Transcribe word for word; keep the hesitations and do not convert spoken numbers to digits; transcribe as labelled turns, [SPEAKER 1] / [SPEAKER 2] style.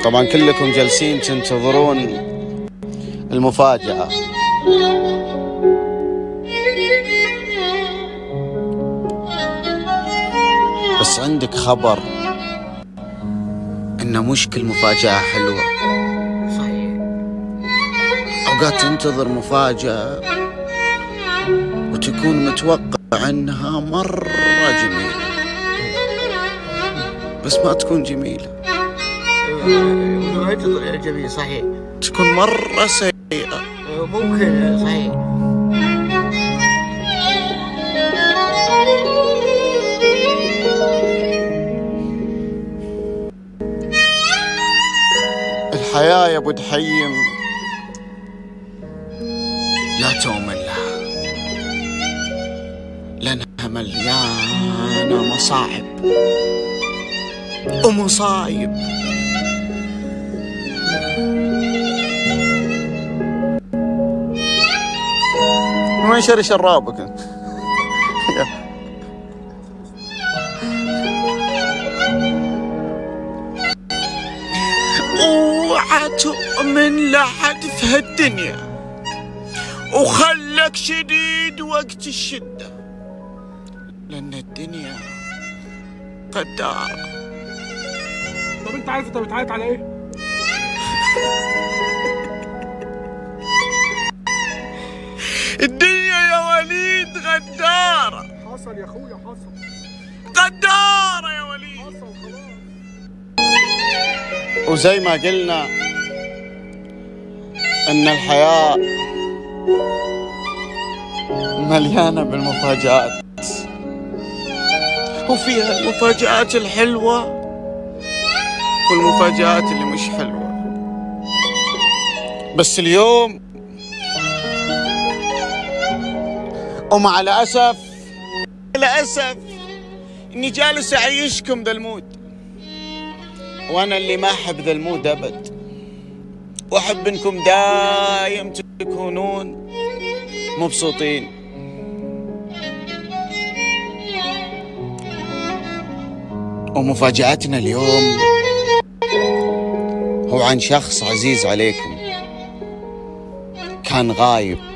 [SPEAKER 1] طبعا كلكم جالسين تنتظرون المفاجأة. بس عندك خبر إن مش كل مفاجأة حلوة.
[SPEAKER 2] صحيح.
[SPEAKER 1] أوقات تنتظر مفاجأة وتكون متوقع إنها مرة جميلة، بس ما تكون جميلة.
[SPEAKER 2] جميل. صحيح.
[SPEAKER 1] تكون مرة سيئة.
[SPEAKER 2] ممكن. صحيح.
[SPEAKER 1] الحياة يا ابو دحيم لا تؤمن لها، لأنها مليانة مصاعب ومصايب. وين شري شرابك انت؟ اوعى تؤمن لحد في هالدنيا، وخلك شديد وقت الشدة، لأن الدنيا قدارة.
[SPEAKER 3] طب انت عارف انت بتعيط على ايه؟
[SPEAKER 1] الدنيا يا وليد غدارة.
[SPEAKER 3] حصل يا اخويا، حصل.
[SPEAKER 1] غدارة يا وليد.
[SPEAKER 3] حصل خلاص.
[SPEAKER 1] وزي ما قلنا ان الحياة مليانة بالمفاجآت، وفيها المفاجآت الحلوة والمفاجآت اللي مش حلوة. بس اليوم ومع الأسف للأسف إني جالس أعيشكم ذا المود، وأنا اللي ما أحب ذا المود أبد، وأحب إنكم دايم تكونون مبسوطين. ومفاجأتنا اليوم هو عن شخص عزيز عليكم، كان غايب